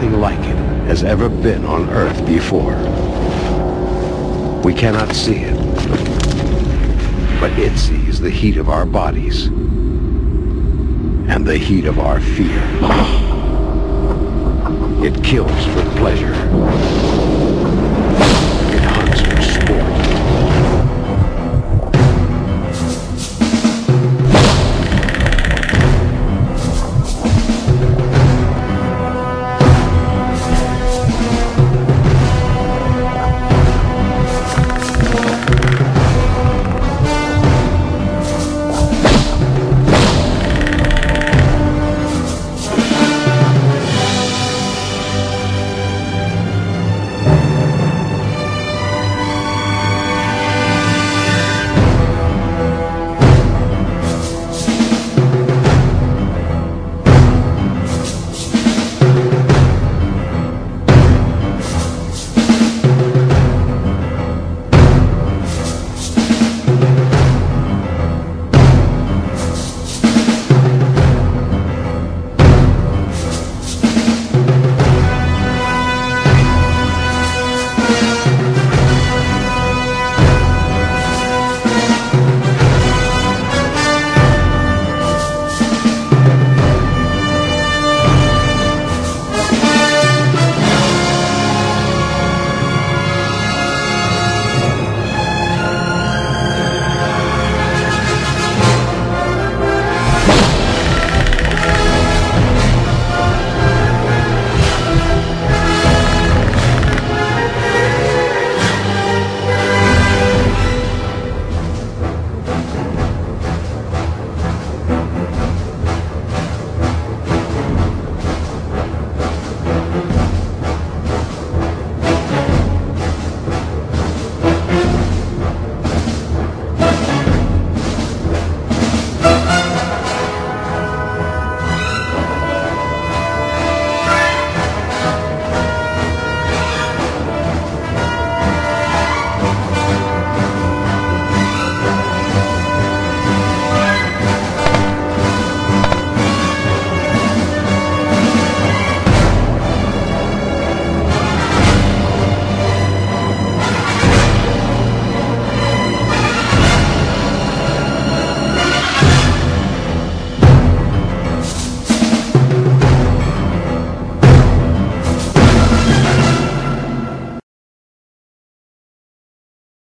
nothing like it has ever been on Earth before. We cannot see it, but it sees the heat of our bodies and the heat of our fear. It kills with pleasure.